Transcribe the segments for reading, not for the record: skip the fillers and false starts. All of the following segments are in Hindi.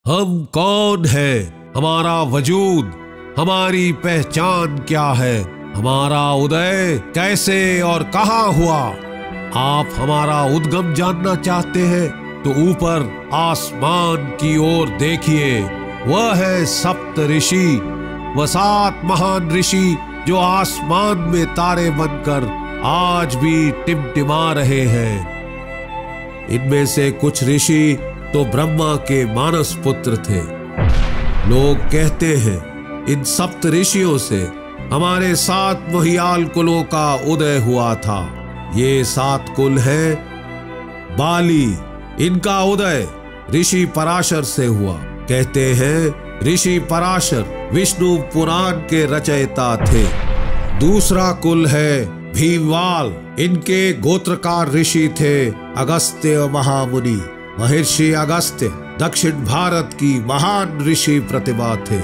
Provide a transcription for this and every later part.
हम कौन हैं, हमारा वजूद, हमारी पहचान क्या है, हमारा उदय कैसे और कहाँ हुआ। आप हमारा उद्गम जानना चाहते हैं तो ऊपर आसमान की ओर देखिए। वह है सप्त ऋषि, वह 7 महान ऋषि जो आसमान में तारे बनकर आज भी टिमटिमा रहे हैं। इनमें से कुछ ऋषि तो ब्रह्मा के मानस पुत्र थे। लोग कहते हैं इन सप्त ऋषियों से हमारे 7 मोहियाल कुलों का उदय हुआ था। ये 7 कुल हैं। बाली, इनका उदय ऋषि पराशर से हुआ। कहते हैं ऋषि पराशर विष्णु पुराण के रचयिता थे। दूसरा कुल है भीमवाल, इनके गोत्रकार ऋषि थे अगस्त्य महामुनि। महर्षि अगस्त्य दक्षिण भारत की महान ऋषि प्रतिभा थे।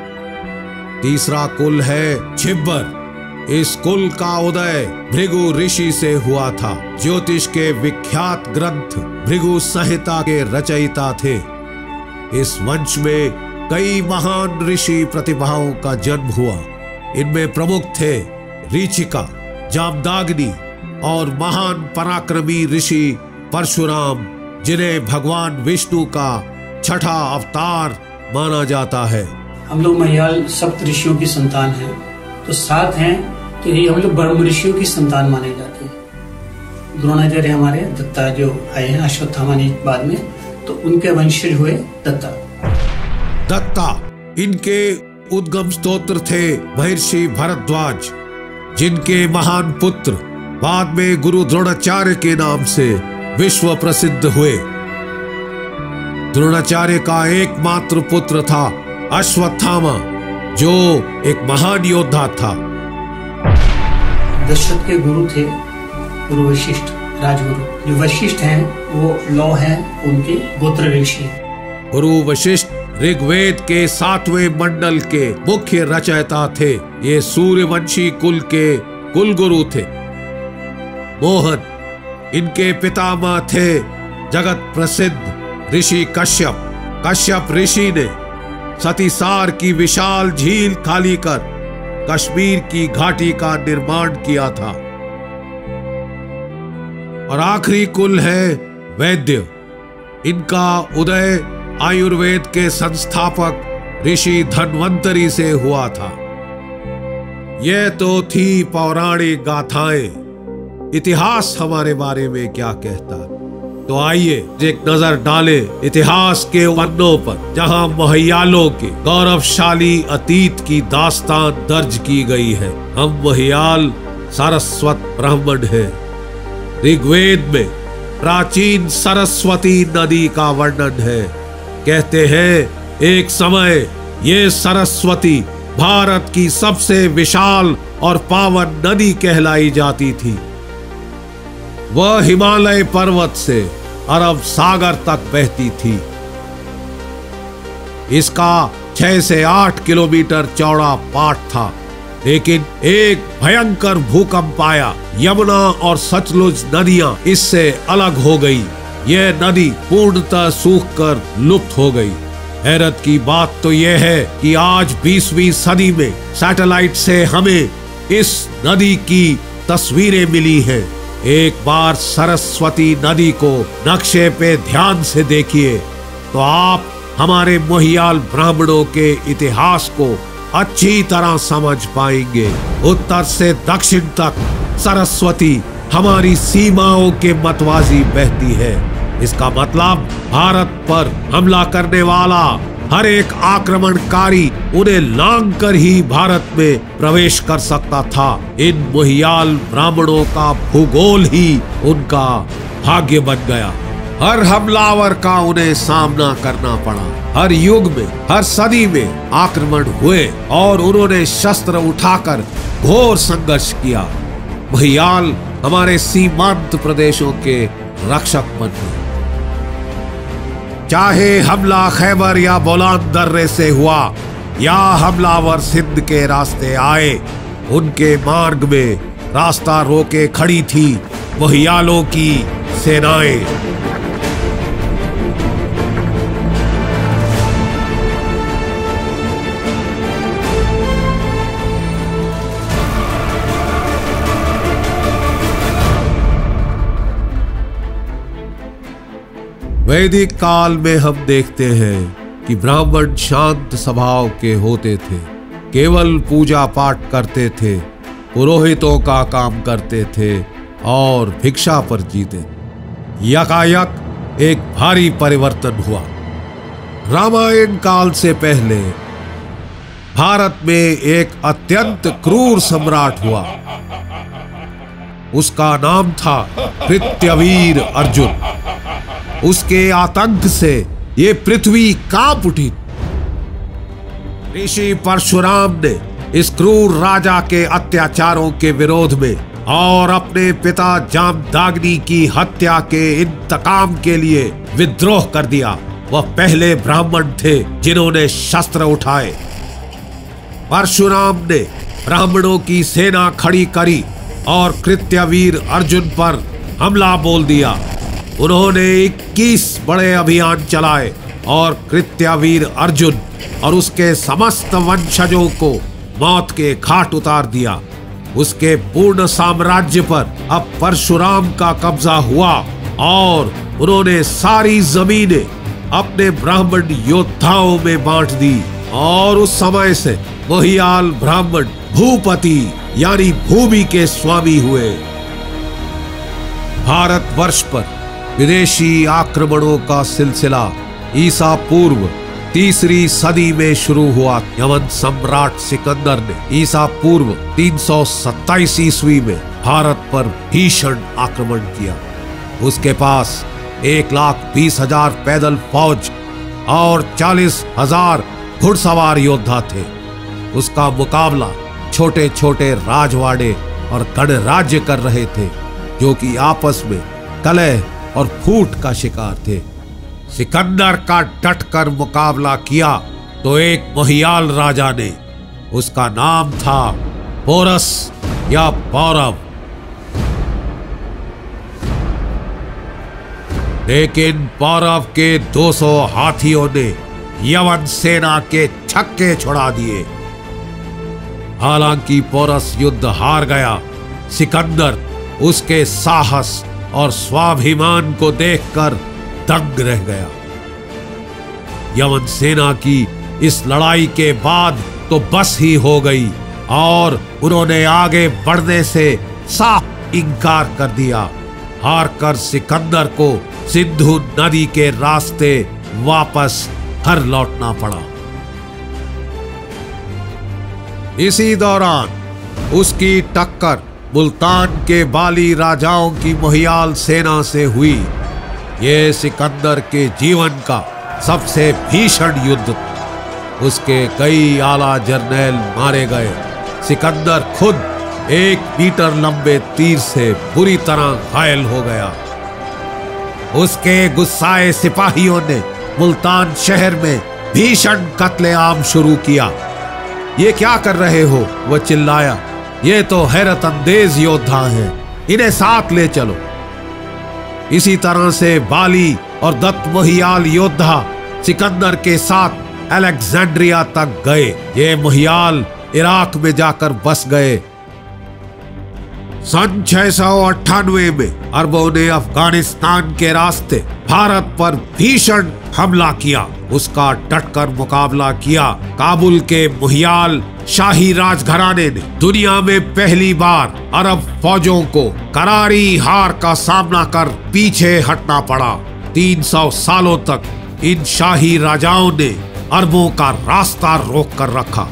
तीसरा कुल है छिब्बर, इस कुल का उदय भृगु ऋषि से हुआ था। ज्योतिष के विख्यात ग्रंथ भृगु संहिता के रचयिता थे। इस वंश में कई महान ऋषि प्रतिभाओं का जन्म हुआ। इनमें प्रमुख थे ऋचिका, जामदाग्नि और महान पराक्रमी ऋषि परशुराम, जिन्हें भगवान विष्णु का 6ठा अवतार माना जाता है। हम लोग मोहियाल सप्त ऋषियों की संतान हैं, तो 7 हैं, तो ये हम लोग ब्रह्म ऋषियों की संतान माने जाते हैं। द्रोणाचार्य हमारे दत्ता जो आए हैं अश्वत्थामा बाद में, तो उनके वंशज हुए दत्ता। दत्ता, इनके उद्गम स्तोत्र थे महर्षि भरद्वाज, जिनके महान पुत्र बाद में गुरु द्रोणाचार्य के नाम से विश्व प्रसिद्ध हुए। द्रोणाचार्य का एकमात्र पुत्र था अश्वत्थामा, जो एक महान योद्धा था। दशरथ के गुरु थे गुरु वशिष्ठ, राजगुरु। जो वशिष्ठ हैं वो लौ हैं, उनके गोत्र ऋषि। गुरु वशिष्ठ ऋग्वेद के 7वें मंडल के मुख्य रचयिता थे। ये सूर्यवंशी कुल के कुलगुरु थे। मोहन, इनके पितामह थे जगत प्रसिद्ध ऋषि कश्यप। कश्यप ऋषि ने सतीसार की विशाल झील खाली कर कश्मीर की घाटी का निर्माण किया था। और आखिरी कुल है वैद्य। इनका उदय आयुर्वेद के संस्थापक ऋषि धन्वंतरी से हुआ था। यह तो थी पौराणिक गाथाएं। इतिहास हमारे बारे में क्या कहता है, तो आइए एक नजर डाले इतिहास के पन्नों पर, जहां मोहियालों के गौरवशाली अतीत की दास्तान दर्ज की गई है। हम मोहियाल सारस्वत ब्राह्मण हैं। ऋग्वेद में प्राचीन सरस्वती नदी का वर्णन है। कहते हैं एक समय ये सरस्वती भारत की सबसे विशाल और पावन नदी कहलाई जाती थी। वह हिमालय पर्वत से अरब सागर तक बहती थी। इसका 6 से 8 किलोमीटर चौड़ा पाट था, लेकिन एक भयंकर भूकंप आया। यमुना और सतलुज नदियां इससे अलग हो गई। यह नदी पूर्णतः सूखकर लुप्त हो गई। हैरत की बात तो यह है कि आज 20वीं सदी में सैटेलाइट से हमें इस नदी की तस्वीरें मिली हैं। एक बार सरस्वती नदी को नक्शे पे ध्यान से देखिए तो आप हमारे मोहियाल ब्राह्मणों के इतिहास को अच्छी तरह समझ पाएंगे। उत्तर से दक्षिण तक सरस्वती हमारी सीमाओं के मतवाजी बहती है। इसका मतलब भारत पर हमला करने वाला हर एक आक्रमणकारी उन्हें लांघ कर ही भारत में प्रवेश कर सकता था। इन मोहियाल ब्राह्मणों का भूगोल ही उनका भाग्य बन गया। हर हमलावर का उन्हें सामना करना पड़ा। हर युग में, हर सदी में आक्रमण हुए और उन्होंने शस्त्र उठाकर घोर संघर्ष किया। मोहियाल हमारे सीमांत प्रदेशों के रक्षक बने। चाहे हमला खैबर या बोलान दर्रे से हुआ या हमलावर सिंध के रास्ते आए, उनके मार्ग में रास्ता रोके खड़ी थी मोहियालों की सेनाएं। वैदिक काल में हम देखते हैं कि ब्राह्मण शांत स्वभाव के होते थे, केवल पूजा पाठ करते थे, पुरोहितों का काम करते थे और भिक्षा पर जीते। यकायक एक भारी परिवर्तन हुआ। रामायण काल से पहले भारत में एक अत्यंत क्रूर सम्राट हुआ। उसका नाम था कृत्यवीर अर्जुन। उसके आतंक से ये पृथ्वी कांप उठी। ऋषि परशुराम ने इस क्रूर राजा के अत्याचारों के विरोध में और अपने पिता जामदाग्नि की हत्या के इंतकाम के लिए विद्रोह कर दिया। वह पहले ब्राह्मण थे जिन्होंने शस्त्र उठाए। परशुराम ने ब्राह्मणों की सेना खड़ी करी और कृत्यवीर अर्जुन पर हमला बोल दिया। उन्होंने 21 बड़े अभियान चलाए और कृत्यवीर अर्जुन और उसके समस्त वंशजों को मौत के घाट उतार दिया। उसके पूर्ण साम्राज्य पर अब परशुराम का कब्जा हुआ और उन्होंने सारी जमीनें अपने ब्राह्मण योद्धाओं में बांट दी और उस समय से मोहियाल ब्राह्मण भूपति यानी भूमि के स्वामी हुए। भारतवर्ष पर विदेशी आक्रमणों का सिलसिला ईसा पूर्व 3री सदी में शुरू हुआ। यमन सम्राट सिकंदर ने ईसा पूर्व 327 ईस्वी में भारत पर भीषण आक्रमण किया। उसके पास 1,20,000 पैदल फौज और 40,000 घुड़सवार योद्धा थे। उसका मुकाबला छोटे छोटे राजवाड़े और गणराज्य कर रहे थे, जो कि आपस में कलह और फूट का शिकार थे। सिकंदर का डटकर मुकाबला किया तो एक मोहियाल राजा ने, उसका नाम था पोरस या पौरव। लेकिन पौरव के 200 हाथियों ने यवन सेना के छक्के छुड़ा दिए। हालांकि पोरस युद्ध हार गया, सिकंदर उसके साहस और स्वाभिमान को देखकर दंग रह गया। यवन सेना की इस लड़ाई के बाद तो बस ही हो गई और उन्होंने आगे बढ़ने से साफ इनकार कर दिया। हारकर सिकंदर को सिंधु नदी के रास्ते वापस घर लौटना पड़ा। इसी दौरान उसकी टक्कर मुल्तान के बाली राजाओं की मोहियाल सेना से हुई। ये सिकंदर के जीवन का सबसे भीषण युद्ध था। उसके कई आला जर्नैल मारे गए। सिकंदर खुद 1 मीटर लंबे तीर से बुरी तरह घायल हो गया। उसके गुस्साए सिपाहियों ने मुल्तान शहर में भीषण कत्लेआम शुरू किया। ये क्या कर रहे हो? वह चिल्लाया। ये तो हैरत अंदेज योद्धा हैं, इन्हें साथ ले चलो। इसी तरह से बाली और दत्त मोहियाल योद्धा सिकंदर के साथ अलेक्जेंड्रिया तक गए। ये मोहियाल इराक में जाकर बस गए। सन 698 में अरबों ने अफगानिस्तान के रास्ते भारत पर भीषण हमला किया। उसका डटकर मुकाबला किया। काबुल के मोहियाल शाही राजघराने ने दुनिया में पहली बार अरब फौजों को करारी हार का सामना कर पीछे हटना पड़ा। 300 सालों तक इन शाही राजाओं ने अरबों का रास्ता रोक कर रखा।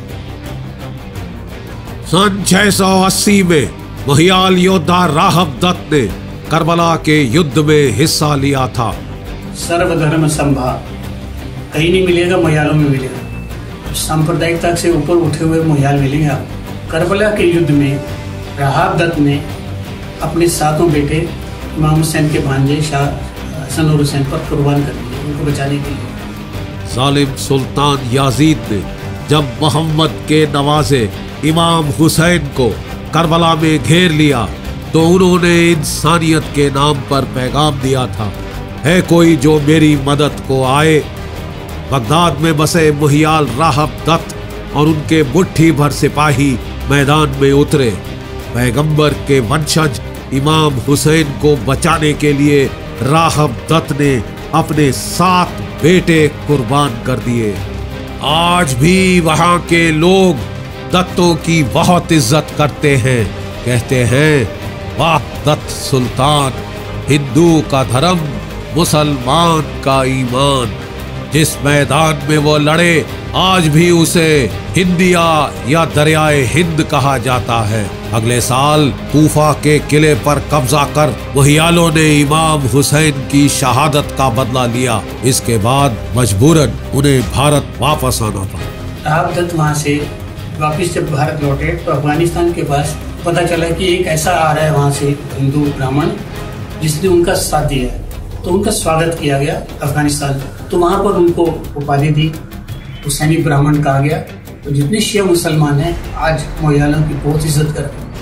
सन 680 में मोहियाल योद्धा राहब दत्त ने करबला के युद्ध में हिस्सा लिया था। सर्वधर्म संभाव कहीं नहीं मिलेगा, मोहियालों में मिलेगा। सांप्रदायिकता से ऊपर उठे हुए मोहियाल मिलेंगे आपको। करबला के युद्ध में राहब दत्त ने अपने सातों बेटे इमाम हुसैन के भांजे शाह हसन और हुसैन पर कुर्बान कर दिए, उनको बचाने के लिए। जालिम सुल्तान याजीद ने जब मोहम्मद के नवाजे इमाम हुसैन को करबला में घेर लिया तो उन्होंने इंसानियत के नाम पर पैगाम दिया था, है कोई जो मेरी मदद को आए। बगदाद में बसे मोहियाल राहब दत्त और उनके मुट्ठी भर सिपाही मैदान में उतरे। पैगंबर के वंशज इमाम हुसैन को बचाने के लिए राहब दत्त ने अपने 7 बेटे कुर्बान कर दिए। आज भी वहां के लोग दत्तों की बहुत इज्जत करते हैं। कहते हैं, वाह दत्त सुल्तान, हिंदू का धर्म, मुसलमान का ईमान। जिस मैदान में वो लड़े आज भी उसे हिंदिया या दरियाए हिंद कहा जाता है। अगले साल कूफा के किले पर कब्जा कर मोहियालों ने इमाम हुसैन की शहादत का बदला लिया। इसके बाद मजबूरन उन्हें भारत वापस आना पड़ा। शहाब दत्त वहाँ से वापिस जब भारत लौटे तो अफगानिस्तान के पास पता चला कि एक ऐसा आ रहा है वहाँ से हिंदू ब्राह्मण जिसने उनका साथ दिया है, तो उनका स्वागत किया गया अफगानिस्तान। तो वहाँ पर उनको उपाधि दी, हुसैनी ब्राह्मण कहा गया। तो जितने शिया मुसलमान हैं आज मोहियालों की बहुत इज्जत करते हैं।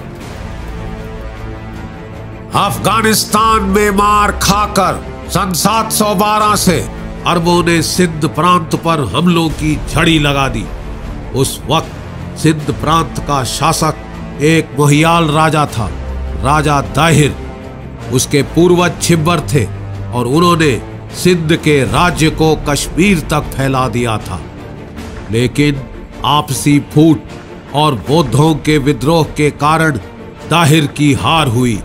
अफगानिस्तान में मार खाकर सन 712 से अरबों ने सिंध प्रांत पर हमलों की झड़ी लगा दी। उस वक्त सिंध प्रांत का शासक एक मोहियाल राजा था, राजा दाहिर। उसके पूर्वज छिब्बर थे और उन्होंने सिंध के राज्य को कश्मीर तक फैला दिया था। लेकिन आपसी फूट और बौद्धों के विद्रोह के कारण दाहिर की हार हुई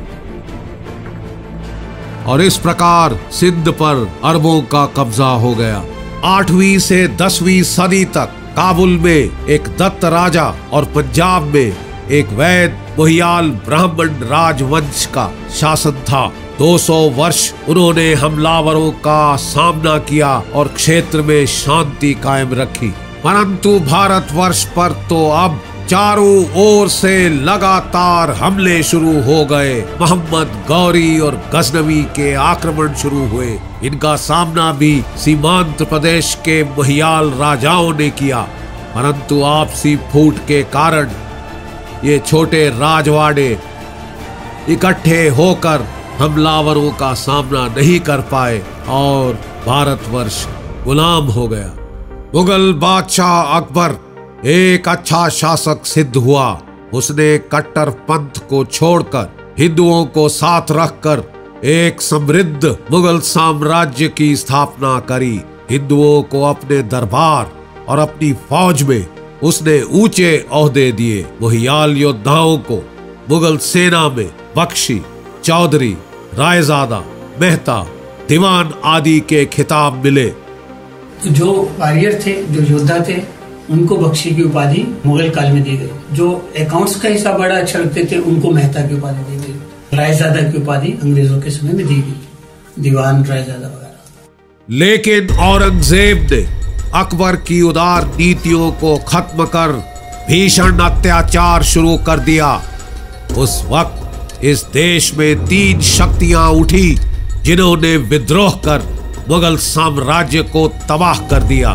और इस प्रकार सिंध पर अरबों का कब्जा हो गया। 8वीं से 10वीं सदी तक काबुल में एक दत्त राजा और पंजाब में एक वैद मोहियाल ब्राह्मण राजवंश का शासन था। 200 वर्ष उन्होंने हमलावरों का सामना किया और क्षेत्र में शांति कायम रखी। परंतु भारतवर्ष पर तो अब चारों ओर से लगातार हमले शुरू हो गए। मोहम्मद गौरी और गजनवी के आक्रमण शुरू हुए। इनका सामना भी सीमांत प्रदेश के मोहियाल राजाओं ने किया, परंतु आपसी फूट के कारण ये छोटे राजवाड़े इकट्ठे होकर हमलावरों का सामना नहीं कर पाए और भारतवर्ष गुलाम हो गया। मुगल बादशाह अकबर एक अच्छा शासक सिद्ध हुआ। उसने कट्टर पंथ को छोड़कर हिंदुओं को साथ रखकर एक समृद्ध मुगल साम्राज्य की स्थापना करी। हिंदुओं को अपने दरबार और अपनी फौज में उसने ऊंचे ओहदे दिए। मोहियाल योद्धाओं को मुगल सेना में बख्शी, चौधरी, रायजादा, मेहता, दीवान आदि के खिताब मिले। जो वॉरियर थे, जो योद्धा थे, उनको बख्शी की उपाधि मुगल काल में दी गई। जो अकाउंट्स का हिसाब बड़ा अच्छा रखते थे उनको मेहता की उपाधि दी गई। रायजादा की उपाधि अंग्रेजों के समय में दी गई, दीवान रायजादा वगैरह। लेकिन औरंगजेब ने अकबर की उदार नीतियों को खत्म कर भीषण अत्याचार शुरू कर दिया। उस वक्त इस देश में 3 शक्तियां उठी जिन्होंने विद्रोह कर मुगल साम्राज्य को तबाह कर दिया।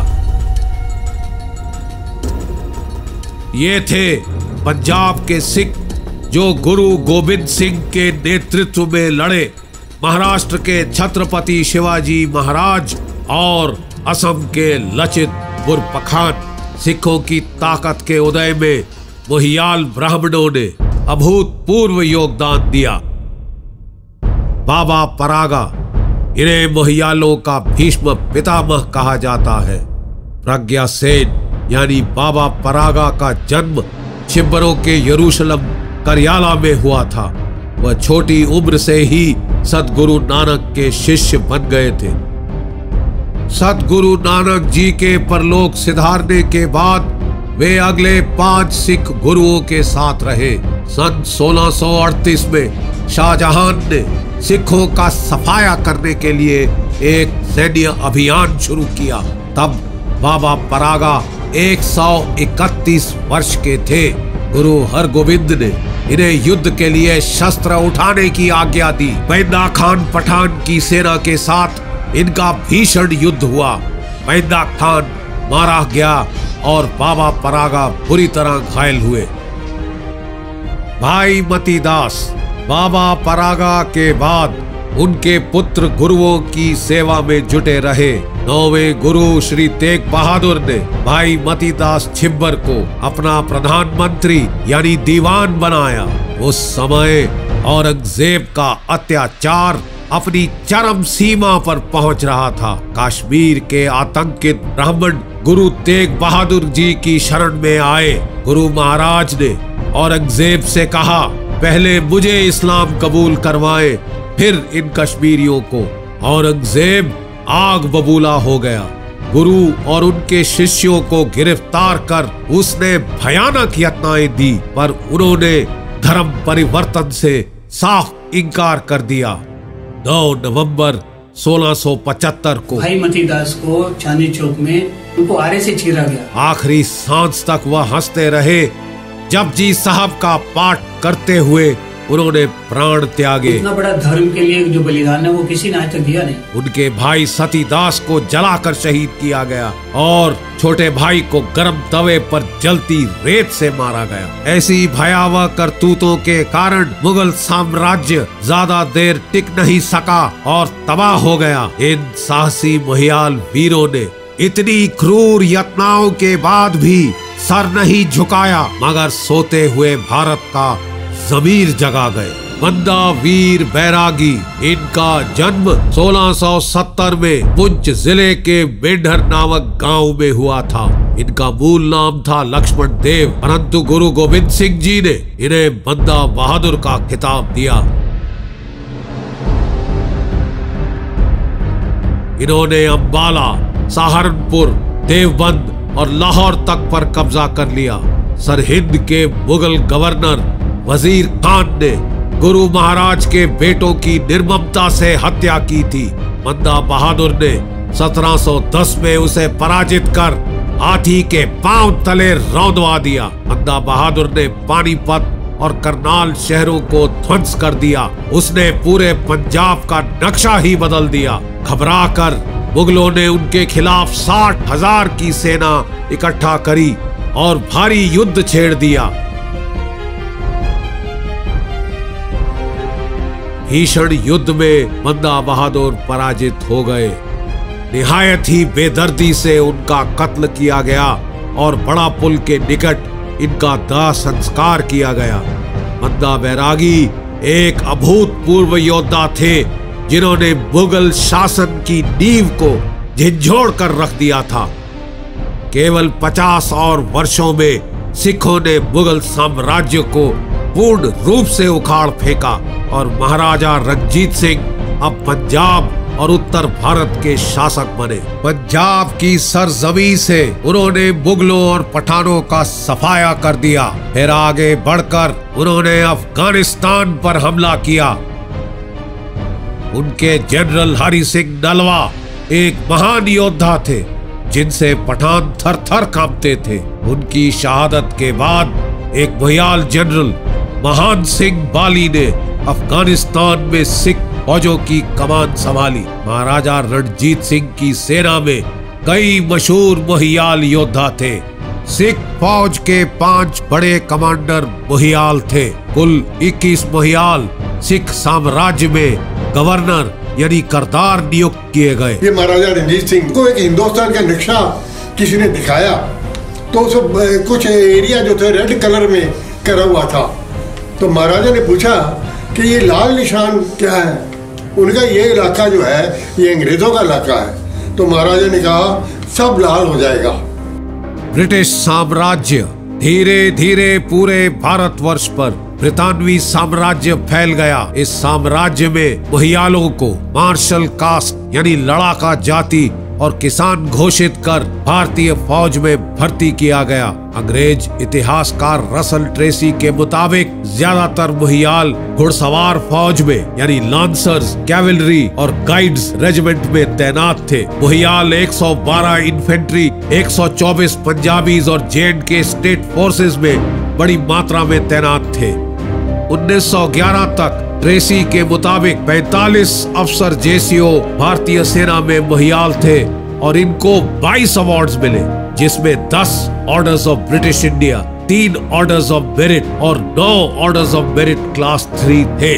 ये थे पंजाब के सिख जो गुरु गोबिंद सिंह के नेतृत्व में लड़े, महाराष्ट्र के छत्रपति शिवाजी महाराज और असम के लचित बुरपखान। सिखों की ताकत के उदय में मोहियाल ब्राह्मणों ने अभूतपूर्व योगदान दिया। बाबा परागा, इन्हें मोहियालों का भीष्म पितामह कहा जाता है। प्रज्ञा सेन यानी बाबा परागा का जन्म छिब्बरों के यरूशलेम करियाला में हुआ था। वह छोटी उम्र से ही सतगुरु नानक के शिष्य बन गए थे। सतगुरु नानक जी के परलोक सिधारने के बाद वे अगले 5 सिख गुरुओं के साथ रहे। सन 1638 में शाहजहां ने सिखों का सफाया करने के लिए एक सैन्य अभियान शुरू किया। तब बाबा परागा 131 वर्ष के थे। गुरु हरगोविंद ने इन्हें युद्ध के लिए शस्त्र उठाने की आज्ञा दी। बैंदा खान पठान की सेना के साथ इनका भीषण युद्ध हुआ। बैंदा खान मारा गया और बाबा परागा बुरी तरह घायल हुए। भाई मतीदास बाबा परागा के बाद उनके पुत्र गुरुओं की सेवा में जुटे रहे। 9वें गुरु श्री तेग बहादुर ने भाई मतीदास छिब्बर को अपना प्रधानमंत्री यानी दीवान बनाया। उस समय औरंगजेब का अत्याचार अपनी चरम सीमा पर पहुंच रहा था। कश्मीर के आतंकित ब्राह्मण गुरु तेग बहादुर जी की शरण में आए। गुरु महाराज ने औरंगजेब से कहा, पहले मुझे इस्लाम कबूल करवाएं, फिर इन कश्मीरियों को। औरंगजेब आग बबूला हो गया। गुरु और उनके शिष्यों को गिरफ्तार कर उसने भयानक यातनाएं दी, पर उन्होंने धर्म परिवर्तन से साफ इनकार कर दिया। 9 नवंबर 1675 को भाई मती दास को चांदनी चौक में उनको आरे से चीरा गया। आखिरी सांस तक वह हंसते रहे। जपजी साहब का पाठ करते हुए उन्होंने प्राण त्यागे। इतना बड़ा धर्म के लिए जो बलिदान है वो किसी ने आज तक दिया नहीं। उनके भाई सतीदास को जलाकर शहीद किया गया और छोटे भाई को गर्म तवे पर जलती रेत से मारा गया। ऐसी भयावह करतूतों के कारण मुगल साम्राज्य ज्यादा देर टिक नहीं सका और तबाह हो गया। इन साहसी मोहियाल वीरों ने इतनी क्रूर यातनाओं के बाद भी सर नहीं झुकाया, मगर सोते हुए भारत का जमीर जगा गए। बंदा वीर बैरागी, इनका जन्म 1670 में पुंछ जिले के मेंढर नामक गांव में हुआ था। इनका मूल नाम था लक्ष्मण देव, परंतु गुरु गोविंद सिंह जी ने इन्हें बंदा बहादुर का खिताब दिया। इन्होंने अंबाला, सहारनपुर, देवबंद और लाहौर तक पर कब्जा कर लिया। सरहिंद के मुगल गवर्नर वजीर खान ने गुरु महाराज के बेटों की निर्ममता से हत्या की थी। बंदा बहादुर ने 1710 में उसे पराजित कर हाथी के पांव तले रौंदवा दिया। बंदा बहादुर ने पानीपत और करनाल शहरों को ध्वंस कर दिया। उसने पूरे पंजाब का नक्शा ही बदल दिया। घबराकर मुगलों ने उनके खिलाफ 60,000 की सेना इकट्ठा करी और भारी युद्ध छेड़ दिया। भीषण युद्ध में बंदा बहादुर पराजित हो गए। निहायत ही बेदर्दी से उनका कत्ल किया गया और बड़ा पुल के निकट इनका दाह संस्कार किया गया। बंदा बैरागी एक अभूतपूर्व योद्धा थे, जिन्होंने मुगल शासन की नींव को झिंझोड़ कर रख दिया था। केवल 50 और वर्षों में सिखों ने मुगल साम्राज्य को पूर्ण रूप से उखाड़ फेंका और महाराजा रंजीत सिंह अब पंजाब और उत्तर भारत के शासक बने। पंजाब की सरजमी से उन्होंने मुगलों और पठानों का सफाया कर दिया। फिर आगे बढ़कर उन्होंने अफगानिस्तान पर हमला किया। उनके जनरल हरि सिंह नलवा एक महान योद्धा थे, जिनसे पठान थर थर कांपते थे। उनकी शहादत के बाद एक भयाल जनरल महान सिंह बाली ने अफगानिस्तान में सिख फौजों की कमान संभाली। महाराजा रणजीत सिंह की सेना में कई मशहूर मोहियाल योद्धा थे। सिख फौज के 5 बड़े कमांडर मोहियाल थे। कुल 21 मोहियाल सिख साम्राज्य में गवर्नर यानी करदार नियुक्त किए गए। ये महाराजा रणजीत सिंह को एक हिंदुस्तान का नक्शा किसी ने दिखाया, तो सब कुछ एरिया जो थे रेड कलर में करा हुआ था। तो महाराजा ने पूछा कि ये लाल निशान क्या है? उनका ये इलाका जो है ये अंग्रेजों का इलाका है। तो महाराजा ने कहा सब लाल हो जाएगा। ब्रिटिश साम्राज्य धीरे धीरे पूरे भारतवर्ष पर ब्रितानवी साम्राज्य फैल गया। इस साम्राज्य में मोहियालों को मार्शल कास्ट यानी लड़ाका जाति और किसान घोषित कर भारतीय फौज में भर्ती किया गया। अंग्रेज इतिहासकार रसल ट्रेसी के मुताबिक ज्यादातर मोहियाल घुड़सवार फौज में यानी लांसर्स, कैवलरी और गाइड्स रेजिमेंट में तैनात थे। मोहियाल 112 इन्फेंट्री, 124 पंजाबीज और जे&के स्टेट फोर्सेस में बड़ी मात्रा में तैनात थे। 1911 तक ट्रेसी के मुताबिक 45 अफसर जेसीओ भारतीय सेना में मोहियाल थे और इनको 22 अवार्ड्स मिले, जिसमें 10 orders of British India, 3 orders of merit और 9 ऑर्डर्स ऑफ मेरिट क्लास 3 थे।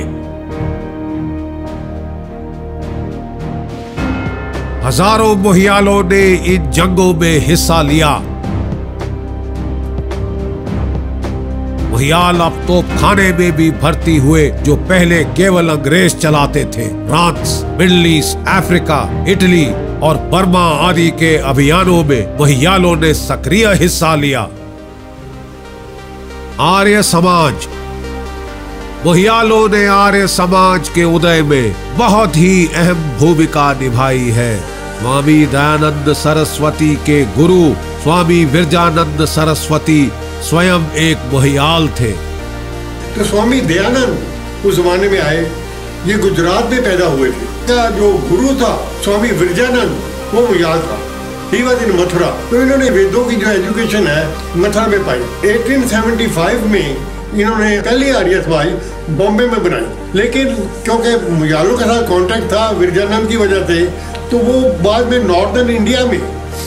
हजारों मोहियालों ने इन जंगों में हिस्सा लिया। मोहियाल अब तोपखाने में भी भर्ती हुए जो पहले केवल अंग्रेज चलाते थे। France, middle east, Africa, Italy और बर्मा आदि के अभियानों में मोहियालों ने सक्रिय हिस्सा लिया। आर्य समाज। मोहियालों ने आर्य समाज के उदय में बहुत ही अहम भूमिका निभाई है। स्वामी दयानंद सरस्वती के गुरु स्वामी विरजानंद सरस्वती स्वयं एक मोहियाल थे। तो स्वामी दयानंद उस जमाने में आए, ये गुजरात में पैदा हुए थे। का जो गुरु था स्वामी विरजानंद, वो मोहियाल था। He was in Mathura. तो इन्होंने वेदों की जो एजुकेशन है मथुरा में पाई। 1875 में इन्होंने पहली आर्य समाज बॉम्बे में बनाई, लेकिन क्योंकि मोहियालों के साथ कॉन्टेक्ट था विरजानंद की वजह से, तो वो बाद में नॉर्दर्न इंडिया में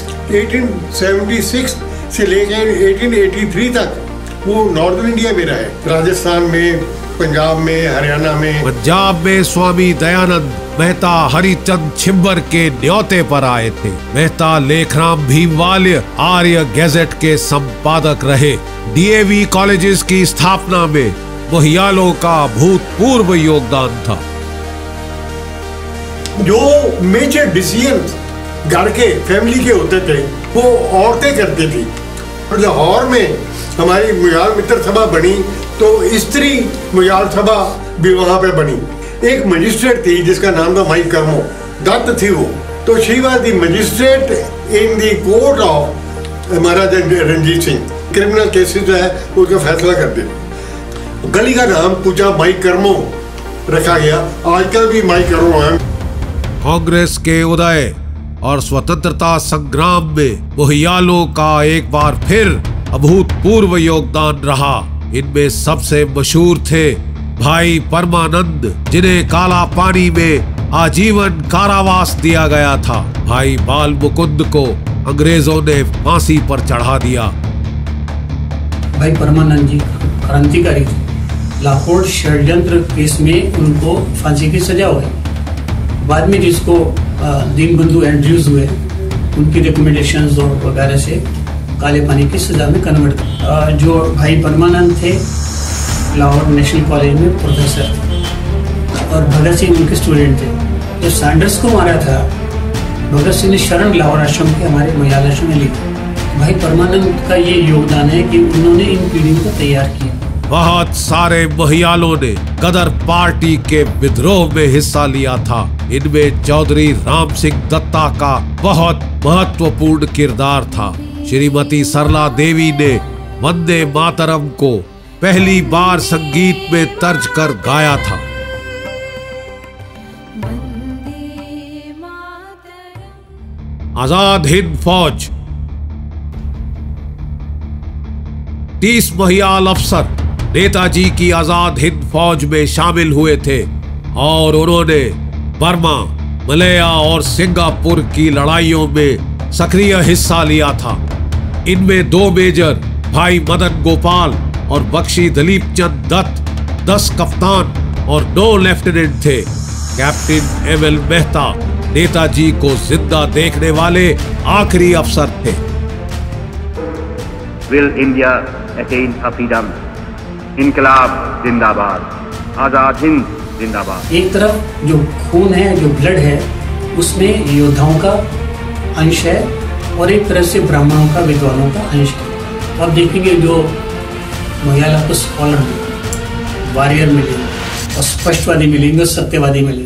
1876 से लेकर 1883 तक वो नॉर्दर्न इंडिया में रहे। राजस्थान में, पंजाब में, हरियाणा में। पंजाब में स्वामी दयानंद मेहता हरिचंद छिब्बर के न्योते पर आए थे। मेहता लेखराम भीमवाल्य आर्य गैजेट के संपादक रहे। डीएवी कॉलेजेस की स्थापना में मोहियालों का भूतपूर्व योगदान था। जो मेजर डिसीजन घर के फैमिली के होते थे वो औरतें करती थी। और लाहौर में हमारी मोहियाल मित्र सभा बनी, तो स्त्री मोहियाल सभा भी वहां पे बनी। एक मजिस्ट्रेट थी जिसका नाम था माई कर्मो, दत्त थी वो। तो she was the magistrate in the court of Maharaja Ranjit Singh. Criminal cases जो है उसका फैसला करते थे। गली का नाम पूछा माई कर्मो रखा गया। आजकल भी माई कर्मो है। कांग्रेस के उदय और स्वतंत्रता संग्राम में मोहियालों का एक बार फिर अभूतपूर्व योगदान रहा। इनमें सबसे मशहूर थे भाई परमानंद, जिन्हें काला पानी में आजीवन कारावास दिया गया था। भाई बाल मुकुंद को अंग्रेजों ने फांसी पर चढ़ा दिया। भाई परमानंद जी क्रांतिकारी थे। लाहौर षड्यंत्र केस में उनको फांसी की सजा हुई। बाद में जिसको दीनबंधु एंड्रयूज हुए, उनकी रिकमेंडेशंस और वगैरह से काले पानी की सजा में कन्वर्ट किया। जो भाई परमानंद थे लाहौर नेशनल कॉलेज में प्रोफेसर थे और भगत सिंह उनके स्टूडेंट थे। जब सैंडर्स को मारा था, भगत सिंह ने शरण लाहौर आश्रम के हमारे मोहियाल आश्रम में ली। भाई परमानंद का ये योगदान है कि उन्होंने इन पीढ़ियों को तैयार किया। बहुत सारे मोहियालों ने गदर पार्टी के विद्रोह में हिस्सा लिया था। इनमें चौधरी राम सिंह दत्ता का बहुत महत्वपूर्ण किरदार था। श्रीमती सरला देवी ने वंदे मातरम को पहली बार संगीत में तर्ज कर गाया था। आजाद हिंद फौज। 30 मोहियाल अफसर नेताजी की आजाद हिंद फौज में शामिल हुए थे और उन्होंने बर्मा, मलया और सिंगापुर की लड़ाइयों में सक्रिय हिस्सा लिया था। इनमें 2 मेजर भाई मदन गोपाल और बख्शी दलीप चंद दत्त, 10 कप्तान और 9 लेफ्टिनेंट थे। कैप्टन एमएल मेहता नेताजी को जिंदा देखने वाले आखिरी अफसर थे। Will India attain her freedom? इनकलाब जिंदाबाद, आजाद हिंद जिंदाबाद। एक तरफ जो खून है, जो ब्लड है, उसमें योद्धाओं का अंश है और एक तरफ से ब्राह्मणों का, विद्वानों का अंश है। अब देखेंगे जो मोहियाल आपको स्कॉलर मिलेंगे, वॉरियर मिलेंगे और स्पष्टवादी मिलेंगे, सत्यवादी मिलेंगे।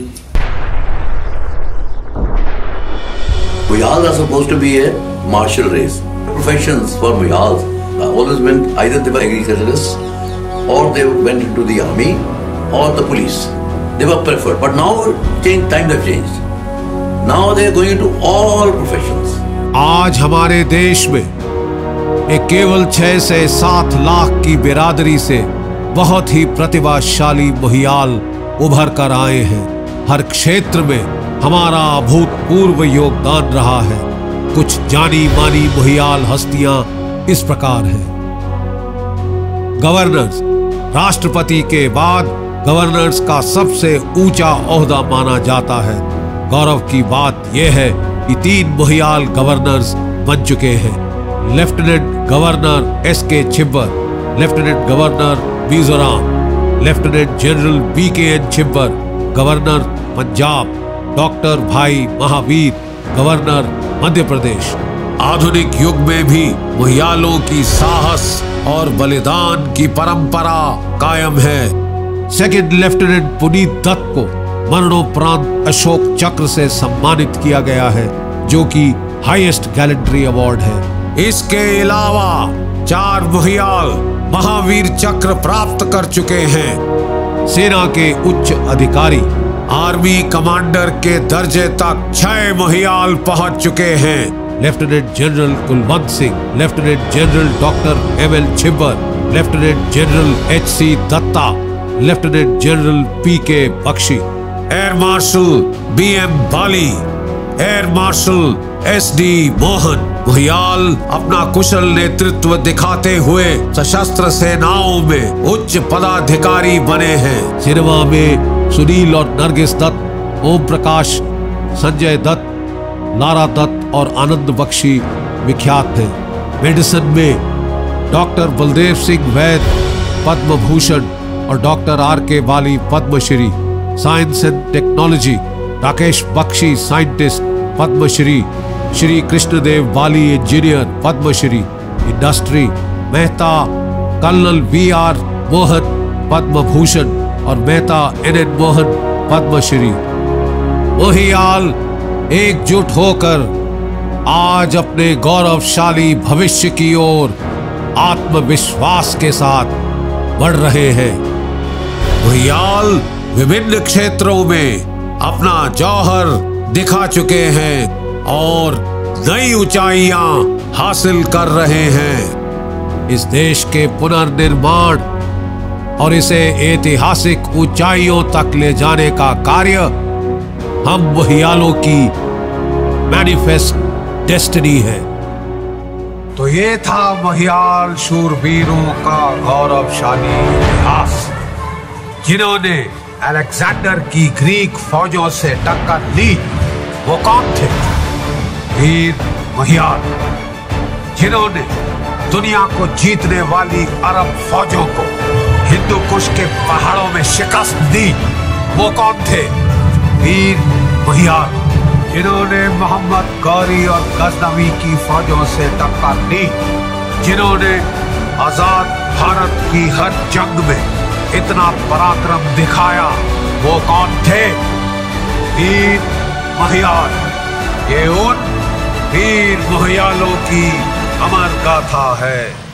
Mohials are supposed to be a martial race. Professions for Mohials always meant either they were agriculturists or they went into the army or the police. They were preferred. But now times have changed. Now they are going into all professions. आज हमारे देश में एक केवल 6 से 7 लाख की बिरादरी से बहुत ही प्रतिभाशाली मोहियाल उभर कर आए हैं। हर क्षेत्र में हमारा अभूतपूर्व योगदान रहा है। कुछ जानी मानी मोहियाल हस्तियां इस प्रकार हैं। गवर्नर्स। राष्ट्रपति के बाद गवर्नर्स का सबसे ऊंचा ओहदा माना जाता है। गौरव की बात यह है कि 3 मोहियाल गवर्नर्स बन चुके हैं। Lieutenant governor SK Chhibber, lieutenant governor Mizoram, lieutenant general BKN Chhibber, governor Punjab, doctor Bhai Mahavir, governor Madhya Pradesh. आधुनिक युग में भी मोहियालों की साहस और बलिदान की परंपरा कायम है। सेकंड लेफ्टिनेंट पुनीत दत्त को मरणोपरांत अशोक चक्र से सम्मानित किया गया है, जो कि हाईएस्ट गैलेंट्री अवार्ड है। इसके अलावा 4 मोहियाल महावीर चक्र प्राप्त कर चुके हैं। सेना के उच्च अधिकारी आर्मी कमांडर के दर्जे तक 6 मोहियाल पहुंच चुके हैं। Lieutenant general Kulwant Singh, lieutenant general doctor ML Chhibber, lieutenant general HC Datta, lieutenant general PK Bakshi, air marshal BM Bali, air marshal SD Mohan. Mohyal अपना कुशल नेतृत्व दिखाते हुए सशस्त्र सेनाओं में उच्च पदाधिकारी बने हैं। सिनेमा में सुनील और नरगिस दत्त, ओम प्रकाश, संजय दत्त, लारा दत्त और आनंद बख्शी विख्यात हैं। मेडिसिन में डॉक्टर बलदेव सिंह वैद पद्म भूषण और doctor RK Bali Padmashri. Science and technology Rakesh Bakshi scientist Padmashri, Shri Krishnadev Bali engineer Padmashri. Industry Mehta colonel VR Mohan Padma Bhushan और मेहता NN मोहन पद्मश्री। मोहियाल एकजुट होकर आज अपने गौरवशाली भविष्य की ओर आत्मविश्वास के साथ बढ़ रहे हैं। मोहियाल विभिन्न क्षेत्रों में अपना जौहर दिखा चुके हैं और नई ऊंचाइयां हासिल कर रहे हैं। इस देश के पुनर्निर्माण और इसे ऐतिहासिक ऊंचाइयों तक ले जाने का कार्य हम मोहियालों की मैनिफेस्ट डेस्टिनी है। तो ये था मोहियाल शूरवीरों का गौरवशाली इतिहास, जिन्होंने अलेक्जेंडर की ग्रीक फौजों से टक्कर ली। वो कौन थे? वीर मोहियाल, जिन्होंने दुनिया को जीतने वाली अरब फौजों को हिंदू कुश के पहाड़ों में शिकस्त दी। वो कौन थे? वीर मोहियाल, जिन्होंने मोहम्मद गौरी और गजनवी की फौजों से टक्कर ली, जिन्होंने आजाद भारत की हर जंग में इतना पराक्रम दिखाया। वो कौन थे? वीर मोहियाल। ये उन वीर मोहियालों की अमर गाथा है।